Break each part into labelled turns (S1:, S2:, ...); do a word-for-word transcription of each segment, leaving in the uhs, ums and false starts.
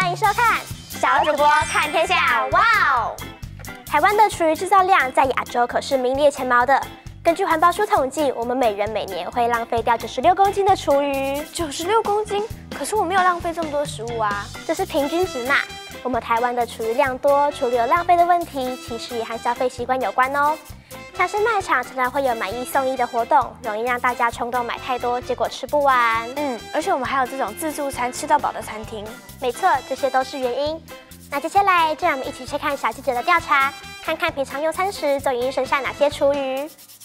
S1: 迎收看小主播看天下，哇哦！台湾的厨余制造量在亚洲可是名列前茅的。根据环保署统计，我们每人每年会浪费掉九十六公斤的厨余。
S2: 九十六公斤？可是我没有浪费这么多食物啊！
S1: 这是平均值嘛？我们台湾的厨余量多，处理有浪费的问题，其实也和消费习惯有关哦。像是卖场常常会有买一送一的活动，容易让大家冲动买太多，结果吃不完。
S2: 嗯，而且我们还有这种自助餐吃到饱的餐厅。
S1: 没错，这些都是原因。那接下来，就让我们一起去看小记者的调查，看看平常用餐时总应剩下哪些厨余。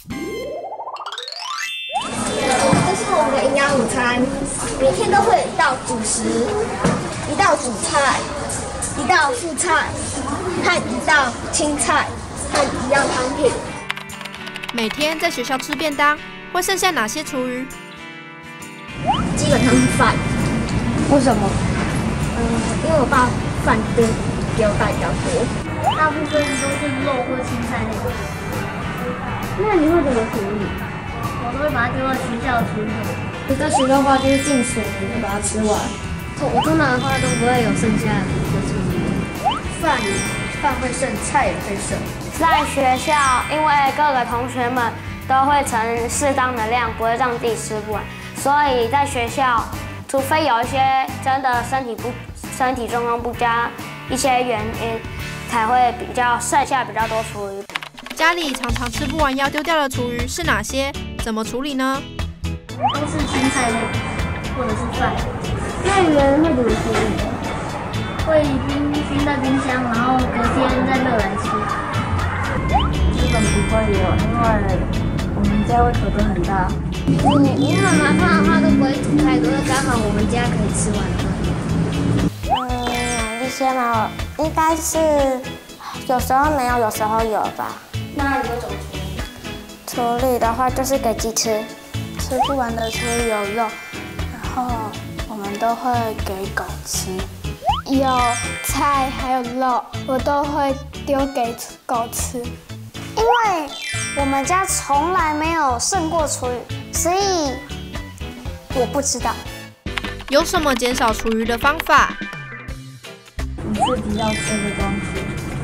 S3: 这是我们的营养午餐，每天都会有一道主食，一道主菜，一道副菜，和一道青菜，和一样汤品。
S4: 每天在学校吃便当，会剩下哪些厨余？
S3: 基本上是饭。
S5: 为什么？
S3: 嗯，因为我爸饭给给我带比较多，
S5: 大部分都是肉或青菜类的。那你会怎么处理？我都会把它丢到学校厨余桶。在学校的话，就是进水里面把它吃完。我通常的话都不会有剩下的厨余。
S3: 饭饭会剩，菜也会剩。
S6: 在学校，因为各个同学们都会盛适当的量，不会让自己吃不完，所以在学校，除非有一些真的身体不身体状况不佳一些原因，才会比较剩下比较多厨余。
S4: 家里常常吃不完要丢掉的厨余是哪些？怎么处理呢？
S5: 都是青菜类或者是饭。那你们会怎么处理？会冰冰在冰箱，然后隔天再热来吃。
S7: 基本不会有，因为我们家胃口都很大。
S5: 我我妈妈通常的话都不会煮太多，刚好我们家可以吃完
S8: 嗯，这些嘛，应该是有时候没有，有时候有吧。
S6: 那你会怎么处理？
S8: 处理的话就是给鸡吃，
S9: 吃不完的厨余有肉，然后我们都会给狗吃。
S10: 有菜还有肉，我都会丢给狗吃。
S8: 因为我们家从来没有剩过厨余，所以我不知道。
S4: 有什么减少厨余的方法？
S7: 你自己要吃的东西，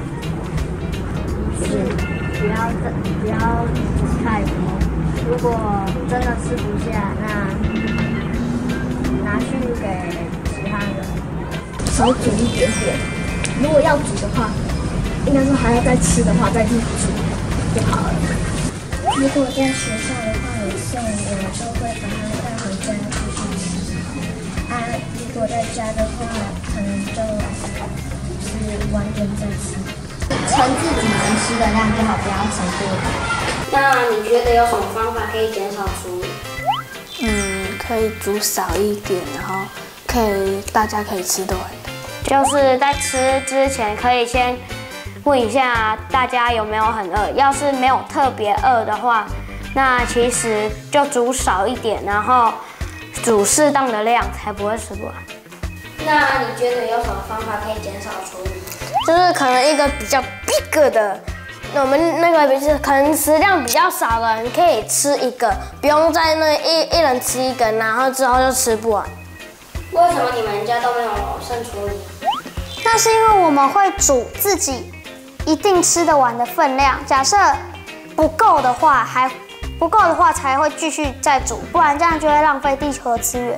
S7: 是不要不要太多。如果真的吃不下，那拿去给其他人。
S3: 少煮一点点。如果要煮的话，应该说还要再吃的话，再去煮就好了。
S5: 如果在学校的话有剩，我就会把它带回家继续吃。啊，如果在家的话，可能就是晚点再吃。
S3: 盛自己能吃的量就好，不要盛多的。
S6: 那你觉得有什么方法可以减少厨余？
S9: 嗯，可以煮少一点，然后可以大家可以吃得完的。
S6: 就是在吃之前可以先问一下大家有没有很饿，要是没有特别饿的话，那其实就煮少一点，然后煮适当的量，才不会吃不完。那你觉得有什么方法可以减少厨余？
S2: 就是可能一个比较 big 的，我们那个就是可能食量比较少的人可以吃一个，不用在那一一人吃一根，然后之后就吃不完。
S6: 为什么你们家都没有剩厨余？
S8: 那是因为我们会煮自己一定吃得完的分量，假设不够的话，还不够的话才会继续再煮，不然这样就会浪费地球的资源。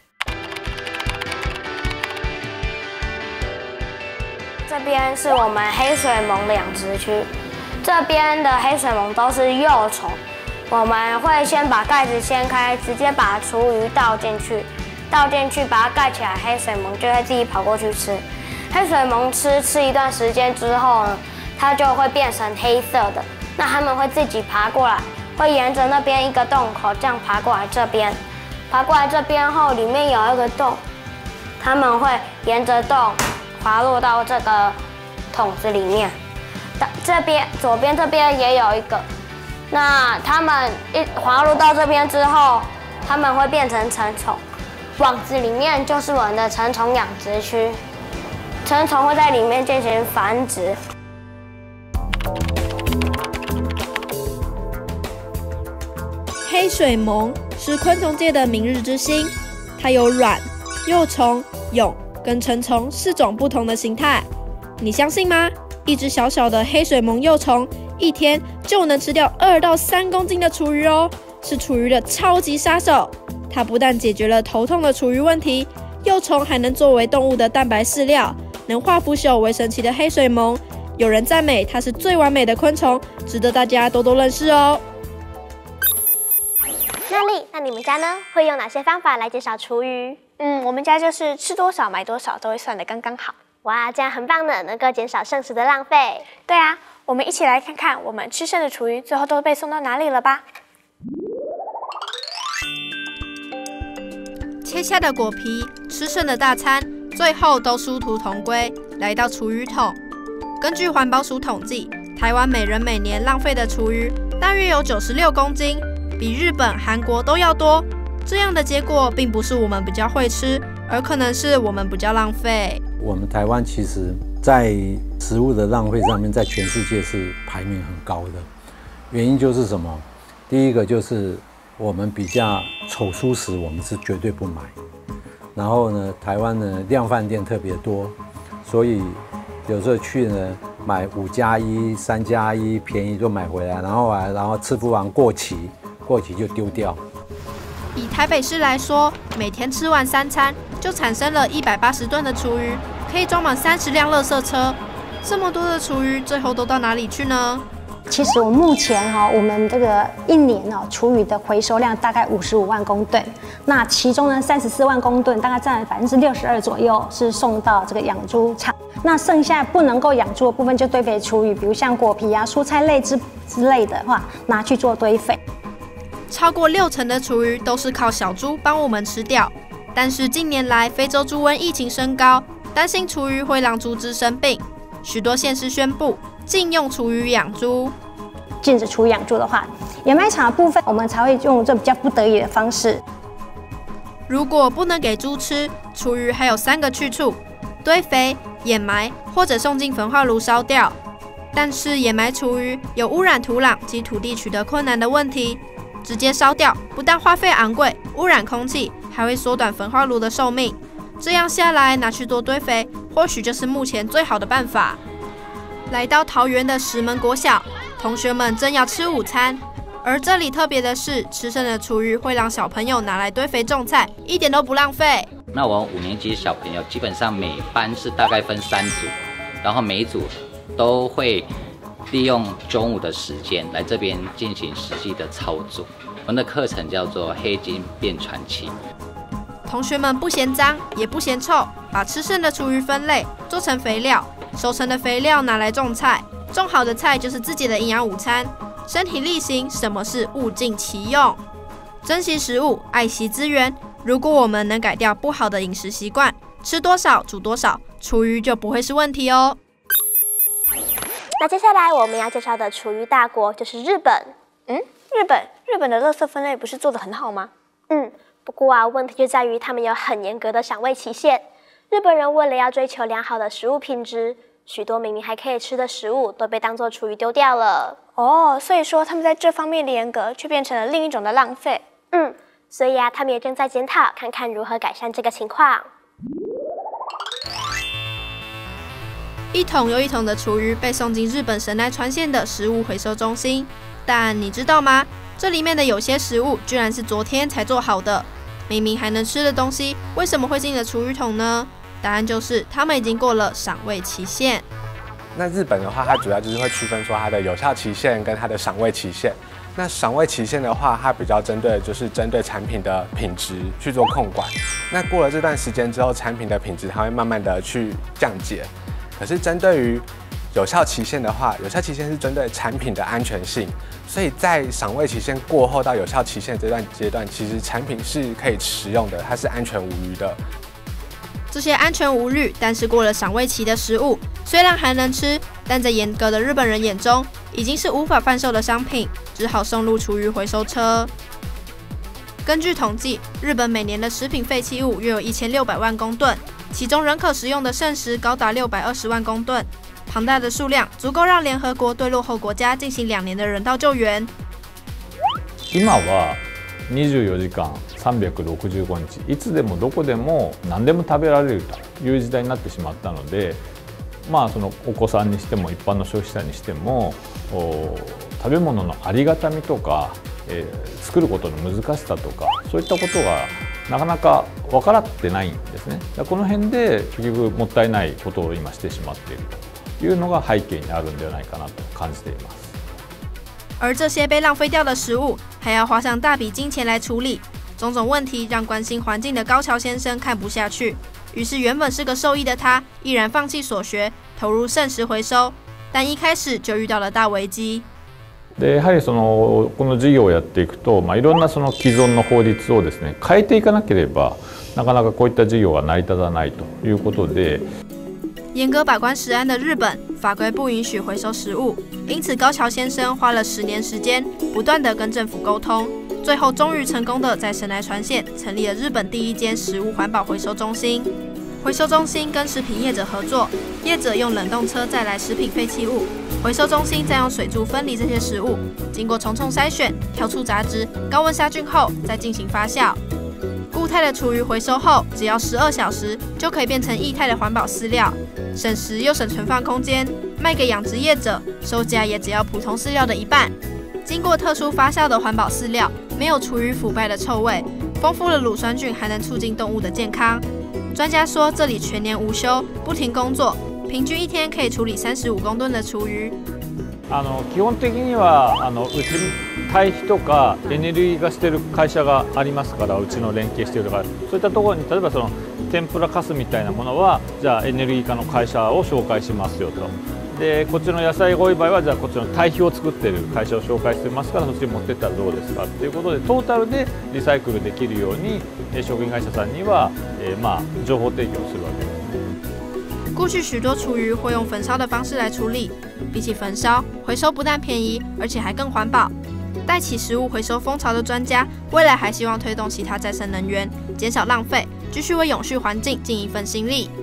S6: 这边是我们黑水虻的养殖区，这边的黑水虻都是幼虫，我们会先把盖子掀开，直接把厨余倒进去，倒进去把它盖起来，黑水虻就会自己跑过去吃。黑水虻吃吃一段时间之后呢，它就会变成黑色的，那它们会自己爬过来，会沿着那边一个洞口这样爬过来这边，爬过来这边后里面有一个洞，它们会沿着洞滑落到这个桶子里面。这边左边这边也有一个，那它们一滑落到这边之后，它们会变成成虫。网子里面就是我们的成虫养殖区，成虫会在里面进行繁殖。
S4: 黑水虻是昆虫界的明日之星，它有卵、幼虫、蛹、 跟成虫是种不同的形态。你相信吗？一只小小的黑水虻幼虫，一天就能吃掉二到三公斤的厨余哦，是厨余的超级杀手。它不但解决了头痛的厨余问题，幼虫还能作为动物的蛋白饲料，能化腐朽为神奇的黑水虻。有人赞美它是最完美的昆虫，值得大家多多认识哦。
S1: 娜丽，那你们家呢？会用哪些方法来减少厨余？
S11: 嗯，我们家就是吃多少买多少，都会算得刚刚好。
S1: 哇，这样很棒呢，能够减少剩食的浪费。
S11: 对啊，我们一起来看看我们吃剩的厨余最后都被送到哪里了吧。
S4: 切下的果皮、吃剩的大餐，最后都殊途同归，来到厨余桶。根据环保署统计，台湾每人每年浪费的厨余大约有九十六公斤，比日本、韩国都要多。这样的结果并不是我们比较会吃，而可能是我们比较浪费。
S12: 我们台湾其实在食物的浪费上面，在全世界是排名很高的。原因就是什么？第一个就是我们比较丑蔬食，我们是绝对不买。然后呢，台湾呢量贩店特别多，所以有时候去呢买五加一、三加一，便宜就买回来，然后啊，然后吃不完过期，过期就丢掉。
S4: 以台北市来说，每天吃完三餐就产生了一百八十吨的厨余，可以装满三十辆垃圾车。这么多的厨余，最后都到哪里去呢？
S13: 其实我目前哈，我们这个一年哦，厨余的回收量大概五十五万公吨，那其中呢，三十四万公吨，大概占百分之六十二左右，是送到这个养猪场。那剩下不能够养猪的部分，就堆肥厨余，比如像果皮啊、蔬菜类之之类的话，拿去做堆肥。
S4: 超过六成的厨余都是靠小猪帮我们吃掉，但是近年来非洲猪瘟疫情升高，担心厨余会让猪只生病，许多县市宣布禁用厨余养猪。
S13: 禁止厨余养猪的话，掩埋场的部分我们才会用这比较不得已的方式。
S4: 如果不能给猪吃，厨余还有三个去处：堆肥、掩埋或者送进焚化炉烧掉。但是掩埋厨余有污染土壤及土地取得困难的问题，直接烧掉不但花费昂贵，污染空气，还会缩短焚化炉的寿命。这样下来，拿去做堆肥，或许就是目前最好的办法。来到桃园的石门国小，同学们正要吃午餐，而这里特别的是，吃剩的厨余会让小朋友拿来堆肥种菜，一点都不浪费。
S14: 那我们五年级小朋友基本上每班是大概分三组，然后每一组都会利用中午的时间来这边进行实际的操作。我们的课程叫做黑金变传奇。
S4: 同学们不嫌脏也不嫌臭，把吃剩的厨余分类做成肥料，收成的肥料拿来种菜，种好的菜就是自己的营养午餐。身体力行，什么是物尽其用？珍惜食物，爱惜资源。如果我们能改掉不好的饮食习惯，吃多少煮多少，厨余就不会是问题哦。
S1: 那接下来我们要介绍的厨余大国就是日本。
S11: 嗯，日本，日本的垃圾分类不是做得很好吗？
S1: 嗯，不过啊，问题就在于他们有很严格的赏味期限。日本人为了要追求良好的食物品质，许多明明还可以吃的食物都被当作厨余丢掉了。
S11: 哦，所以说他们在这方面的严格，却变成了另一种的浪费。
S1: 嗯，所以啊，他们也正在检讨，看看如何改善这个情况。
S4: 一桶又一桶的厨余被送进日本神奈川县的食物回收中心，但你知道吗？这里面的有些食物居然是昨天才做好的，明明还能吃的东西，为什么会进了厨余桶呢？答案就是他们已经过了赏味期限。
S15: 那日本的话，它主要就是会区分说它的有效期限跟它的赏味期限。那赏味期限的话，它比较针对的就是针对产品的品质去做控管。那过了这段时间之后，产品的品质它会慢慢的去降解。可是针对于有效期限的话，有效期限是针对产品的安全性，所以在赏味期限过后到有效期限这段阶段，其实产品是可以食用的，它是安全无虞的。
S4: 这些安全无虑，但是过了赏味期的食物，虽然还能吃，但在严格的日本人眼中，已经是无法贩售的商品，只好送入厨余回收车。根据统计，日本每年的食品废弃物约有一千六百万公吨，其中仍可食用的剩食高達六百二十万公吨，庞大的数量足够让联合国对落后国家进行两年的人道救援。
S16: 今はにじゅうよじかんさんびゃくろくじゅうごにちいつでもどこでも何でも食べられるという時代になってしまったので、まあそのお子さんにしても一般の消費者にしても食べ物のありがたみとか、えー、作ることの難しさとかそういったことがなかなか分からってないんですね。この辺で結局もったいないことを今してしまっているというのが背景にあるんではないかなと感じています。
S4: 而这些被浪费掉的食物，还要花上大笔金钱来处理，种种问题让关心环境的高桥先生看不下去。于是，原本是个兽医的他，毅然放弃所学，投入剩食回收。但一开始就遇到了大危機。
S16: でやはりそのこの事業をやっていくと、まあ、いろんなその既存の法律をですね変えていかなければなかなかこういった事業が成り立たないということで。
S4: 严格把关食安的日本法规不允许回收食物，因此高桥先生花了十年时间，不断的跟政府沟通，最后终于成功的在神奈川县成立了日本第一间食物环保回收中心。回收中心跟食品业者合作，业者用冷冻车载来食品废弃物，回收中心再用水柱分离这些食物，经过重重筛选，挑出杂质，高温杀菌后再进行发酵。固态的厨余回收后，只要十二小时就可以变成液态的环保饲料，省时又省存放空间，卖给养殖业者，售价也只要普通饲料的一半。经过特殊发酵的环保饲料，没有厨余腐败的臭味，丰富了乳酸菌，还能促进动物的健康。专家说，这里全年无休，不停工作，平均一天可以处理三十五公吨的厨余。
S16: あの基本的にはあのうち堆肥とかエネルギー化している会社がありますから、うちの連携しているからそういったところに例えばその天ぷらかすみたいなものはじゃあエネルギー化の会社を紹介しますよと。でこっちの野菜が多い場合はじゃあこっちの堆肥を作っている会社を紹介してますからそっちに持ってったらどうですかっていうことでトータルでリサイクルできるように食品会社さんには、えー、まあ情報提供するわけです。
S4: 过去许多厨余会用焚烧的方式来处理，比起焚烧，回收不但便宜，而且还更环保。带起食物回收风潮的专家，未来还希望推动其他再生能源，减少浪费，继续为永续环境尽一份心力。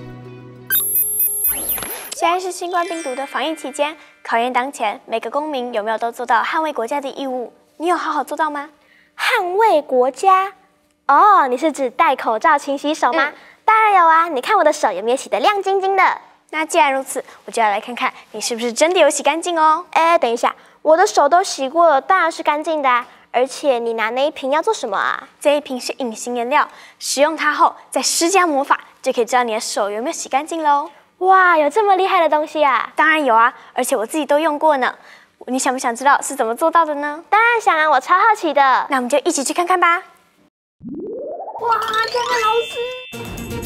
S11: 现在是新冠病毒的防疫期间，考验当前，每个公民有没有都做到捍卫国家的义务？你有好好做到吗？
S1: 捍卫国家？哦，你是指戴口罩、勤洗手吗？嗯、当然有啊！你看我的手有没有洗得亮晶晶的？
S11: 那既然如此，我就要来看看你是不是真的有洗干净哦。
S1: 哎，等一下，我的手都洗过了，当然是干净的啊。而且你拿那一瓶要做什么啊？
S11: 这一瓶是隐形颜料，使用它后再施加魔法，就可以知道你的手有没有洗干净喽。
S1: 哇，有这么厉害的东西啊！
S11: 当然有啊，而且我自己都用过呢。你想不想知道是怎么做到的呢？
S1: 当然想啊，我超好奇的。
S11: 那我们就一起去看看吧。
S1: 哇，这位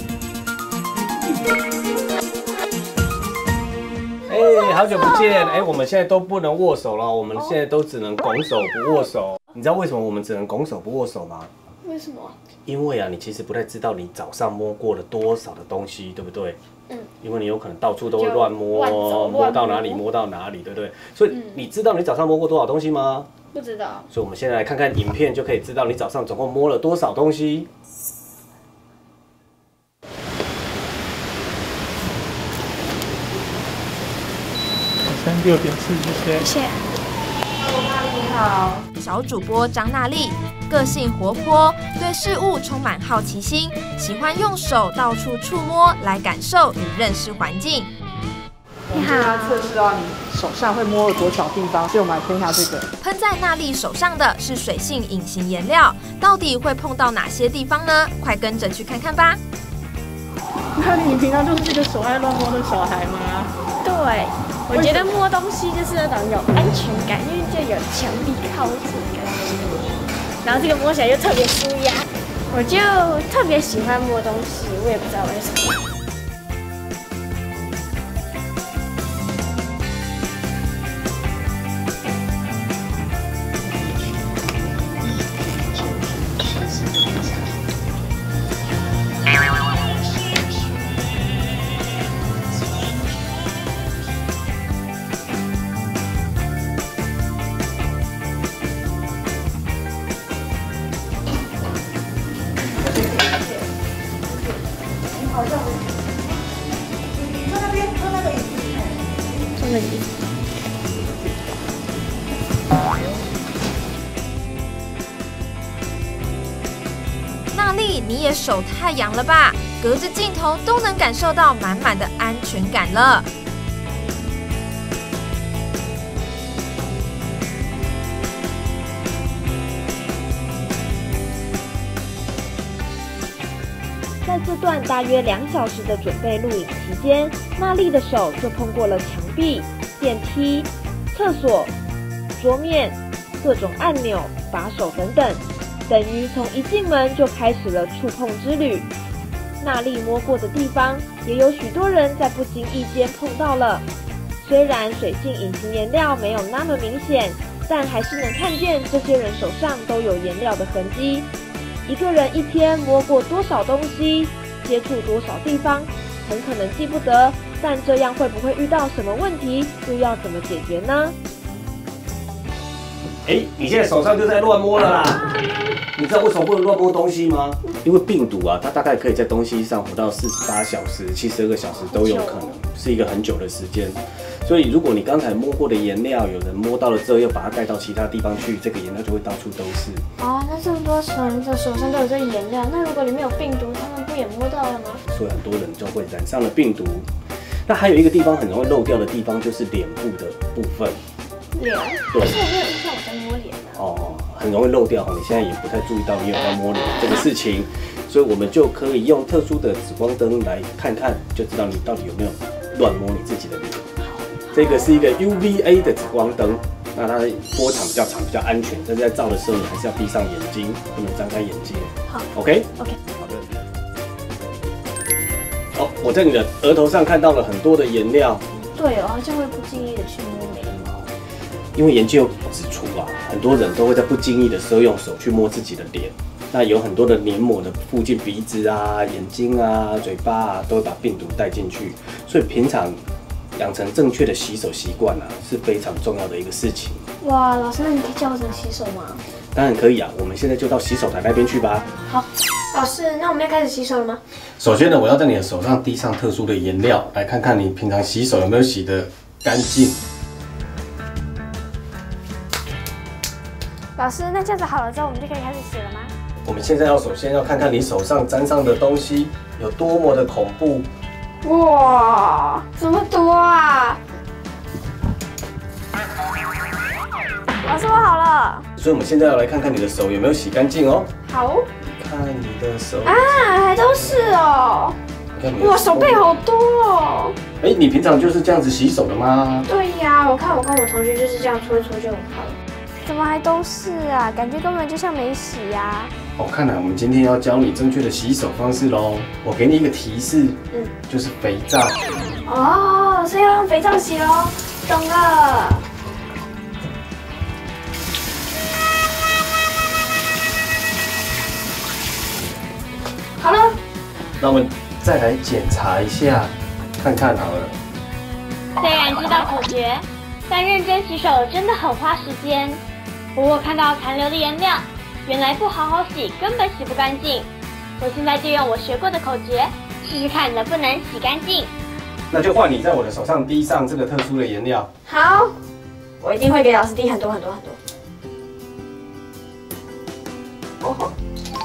S1: 老师！
S17: 哎，好久不见！哎，我们现在都不能握手了，我们现在都只能拱手不握手。你知道为什么我们只能拱手不握手吗？
S10: 为什么？
S17: 因为啊，你其实不太知道你早上摸过了多少的东西，对不对？嗯。因为你有可能到处都会乱摸，摸到哪里摸到哪里，对不对？所以你知道你早上摸过多少东西吗？
S10: 不知道。
S17: 所以我们现在来看看影片，就可以知道你早上总共摸了多少东西。
S18: 六点四，谢谢。
S11: 谢谢。
S19: 你好，小主播张娜丽，个性活泼，对事物充满好奇心，喜欢用手到处触摸来感受与认识环境。
S20: 你好，要测试到你手上会摸了多少地方，所以我们来喷一下这个。
S19: 喷在娜丽手上的是水性隐形颜料，到底会碰到哪些地方呢？快跟着去看看吧。
S20: 那你平常就是这个手爱乱摸的小孩吗？
S10: 对。我觉得摸东西就是那种有安全感，因为就有墙壁靠着感觉，然后这个摸起来就特别舒压，我就特别喜欢摸东西，我也不知道为什么。
S19: 力你也手太痒了吧？隔着镜头都能感受到满满的安全感了。
S21: 在这段大约两小时的准备录影期间，娜丽的手就碰过了墙壁、电梯、厕所、桌面、各种按钮、把手等等，等于从一进门就开始了触碰之旅。娜丽摸过的地方，也有许多人在不经意间碰到了。虽然水性隐形颜料没有那么明显，但还是能看见这些人手上都有颜料的痕迹。一个人一天摸过多少东西，接触多少地方，很可能记不得，但这样会不会遇到什么问题，又要怎么解决呢？
S17: 哎，你现在手上就在乱摸了啦！你知道为什么不能乱摸东西吗？因为病毒啊，它大概可以在东西上活到四十八小时、七十二个小时都有可能，是一个很久的时间。所以如果你刚才摸过的颜料，有人摸到了之后，又把它带到其他地方去，这个颜料就会到处都是。
S10: 哦，那这么多人的手上都有这个颜料，那如果里面有病毒，他们不也摸到了吗？
S17: 所以很多人就会染上了病毒。那还有一个地方很容易漏掉的地方，就是脸部的部分。
S10: 脸？
S17: 对。
S10: 可是我没有印象我在摸脸啊。
S17: 哦，很容易漏掉。你现在也不太注意到你有在摸脸这个事情，所以我们就可以用特殊的紫光灯来看看，就知道你到底有没有乱摸你自己的脸。这个是一个 U V A 的紫光灯，那它波长比较长，比较安全。但是在照的时候，你还是要闭上眼睛，不能张开眼睛。
S10: 好
S17: ，OK，
S10: OK，
S17: 好的。好，我在你的额头上看到了很多的颜料。
S10: 对哦，好像会不经意的去摸眉毛。
S17: 因为研究指出啊，很多人都会在不经意的时候用手去摸自己的脸。那有很多的黏膜的附近，鼻子啊、眼睛啊、嘴巴啊，都会把病毒带进去。所以平常养成正确的洗手习惯啊，是非常重要的一个事情。
S10: 哇，老师，那你可以教我怎么洗手吗？
S17: 当然可以啊，我们现在就到洗手台那边去吧。
S10: 好，老师，那我们要开始洗手了吗？
S17: 首先呢，我要在你的手上滴上特殊的颜料，来看看你平常洗手有没有洗得干净。
S10: 老师，那这样子好了之后，我们就可以开始洗了吗？
S17: 我们现在要首先要看看你手上沾上的东西有多么的恐怖。
S10: 哇，这么多啊！老师，我好了。
S17: 所以我们现在要来看看你的手有没有洗干净哦。
S10: 好。
S17: 看你的手
S10: 啊，还都是哦。哇，手背好多哦。
S17: 哎，你平常就是这样子洗手的吗？
S10: 对呀，我看我跟我同学就是这样搓一搓就很好了。怎么还都是啊？感觉根本就像没洗呀。
S17: 哦，看来我们今天要教你正确的洗手方式喽。我给你一个提示，
S10: 嗯，
S17: 就是肥皂。
S10: 哦，所以要用肥皂洗喽。懂了。好了。
S17: 那我们再来检查一下，看看好了。
S22: 虽然知道口诀，但认真洗手真的很花时间。不过看到残留的颜料，原来不好好洗根本洗不干净。我现在就用我学过的口诀，试试看能不能洗干净。
S17: 那就换你在我的手上滴上这个特殊的颜料。
S10: 好，我一定会给老师滴很多很多很多。哦吼。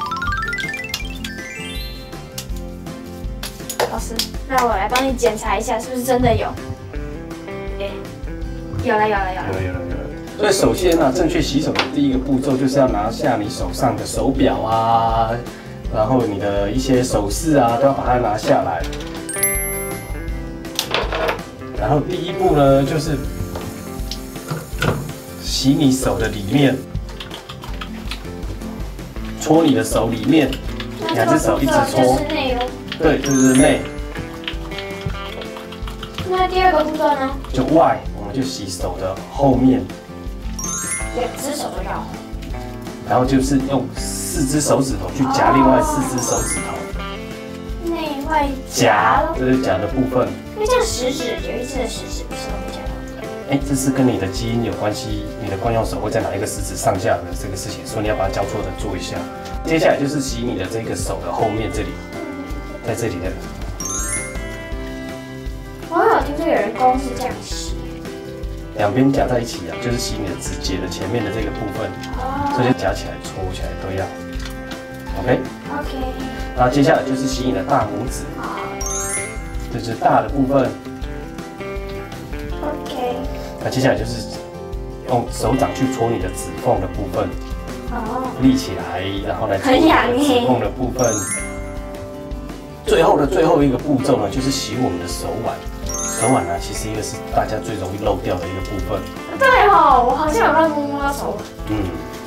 S10: 老师，那我来帮你检查一下，是不是真的有？哎，有了有了有了。有了有了有了。
S17: 所以首先呢，正确洗手的第一个步骤就是要拿下你手上的手表啊，然后你的一些首饰啊，都要把它拿下来。然后第一步呢，就是洗你手的里面，搓你的手里面，两只手一直搓。对，这就是内。
S10: 那第二个步骤呢？
S17: 就外，我们就洗手的后面。
S10: 两只手都要，
S17: 然后就是用四只手指头去夹另外四只手指头，
S10: 内外
S17: 夹，这是夹的部分。
S10: 因为这样食指有一只的食指不是会夹到。
S17: 哎，这是跟你的基因有关系，你的惯用手会在哪一个食指上下的这个事情，所以你要把它交错的做一下。接下来就是洗你的这个手的后面这里，在这里的。
S10: 我好像听说有人公是这样洗。
S17: 两边夹在一起啊，就是洗你的指节的前面的这个部分，这些夹起来、搓起来都要。 OK。
S22: OK。
S17: 然后接下来就是洗你的大拇指，这是大的部分。
S22: OK。
S17: 那接下来就是用手掌去戳你的指缝的部分，
S22: 哦，
S17: 立起来，然后来戳
S22: 很痒
S17: 你的指缝的部分。最后的最后一个步骤呢，就是洗我们的手腕。手腕呢，其实一个是大家最容易漏掉的一个部分。
S22: 对哦，我好像有乱摸摸到手。
S17: 嗯。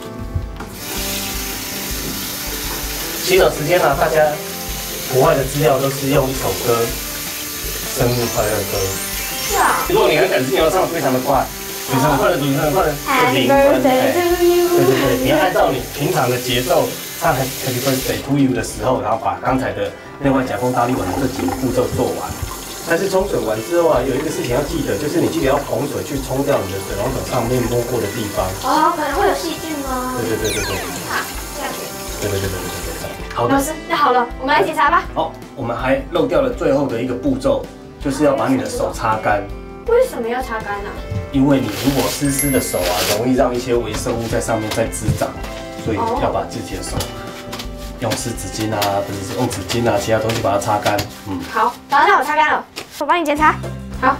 S17: 洗手时间呢，大家国外的资料都是用一首歌，生日快乐歌。
S22: 是啊。
S17: 如果你很赶时间，要唱得非常的快，非常快乐，非常快乐，就零分。
S22: 对
S17: 对对，你要按照你平常的节奏唱 Happy Birthday to You 的时候，然后把刚才的内外夹弓大力丸这几个步骤做完。但是冲水完之后啊，有一个事情要记得，就是你记得要捧水去冲掉你的水龙头上面摸过的地方。
S22: 哦，可能会有细菌吗？
S17: 对对对对对。
S22: 好，这样子。
S17: 对对对对对对。好的。
S22: 老师，那好了，我们来检查吧。
S17: 好，我们还漏掉了最后的一个步骤，就是要把你的手擦干。
S22: 为什么要擦干呢？
S17: 因为你如果湿湿的手啊，容易让一些微生物在上面再滋长，所以要把自己的手用湿纸巾啊，或者是用纸巾啊，其他东西把它擦干。嗯。
S22: 好，好，那我擦干了，我帮你检查。好。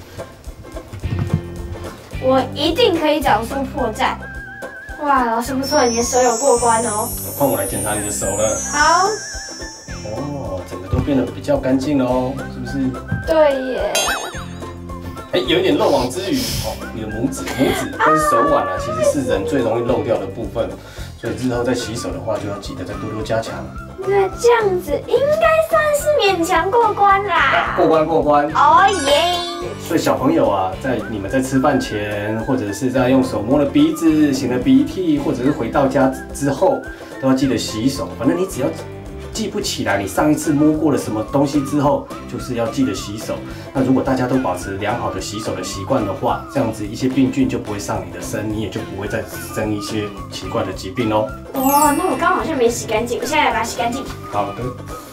S22: 我一定可以找出破绽。哇，老师不错，你的手有过关哦。
S17: 换我来检查你的手了。
S22: 好。
S17: 哦，整个都变得比较干净了哦，是不是？
S22: 对耶。
S17: 哎，有一点漏网之鱼哦，你的拇指、拇指跟手腕啊，其实是人最容易漏掉的部分，所以日后在洗手的话，就要记得再多多加强。
S22: 那这样子应该算是勉强过关啦。
S17: 过关过关。
S22: 哦耶！
S17: 所以小朋友啊，在你们在吃饭前，或者是在用手摸了鼻子、擤了鼻涕，或者是回到家之后，都要记得洗手。反正你只要记不起来你上一次摸过了什么东西之后，就是要记得洗手。那如果大家都保持良好的洗手的习惯的话，这样子一些病菌就不会上你的身，你也就不会再生一些奇怪的疾病哦。
S22: 哦，那我刚好像没洗干净，我现在来把它洗干净。
S17: 好的。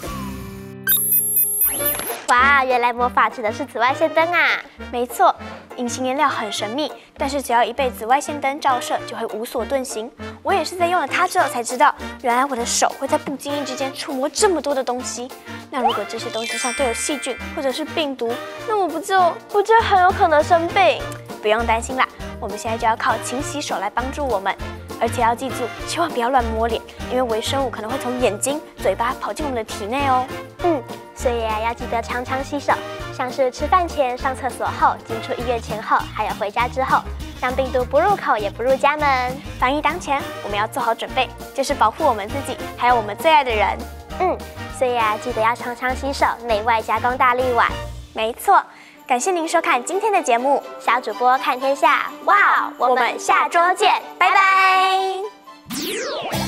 S1: 哇，原来魔法指的是紫外线灯啊！
S11: 没错，隐形颜料很神秘，但是只要一被紫外线灯照射，就会无所遁形。我也是在用了它之后才知道，原来我的手会在不经意之间触摸这么多的东西。那如果这些东西上都有细菌或者是病毒，那我不就我就很有可能生病？不用担心啦，我们现在就要靠勤洗手来帮助我们。而且要记住，千万不要乱摸脸，因为微生物可能会从眼睛、嘴巴跑进我们的体内哦。
S1: 嗯，所以啊，要记得常常洗手，像是吃饭前、上厕所后、进出医院前后，还有回家之后，让病毒不入口也不入家门。
S11: 防疫当前，我们要做好准备，就是保护我们自己，还有我们最爱的人。
S1: 嗯，所以啊，记得要常常洗手，内外夹弓大力丸。
S11: 没错。感谢您收看今天的节目，
S1: 小主播看天下。哇，我们下周见，拜拜。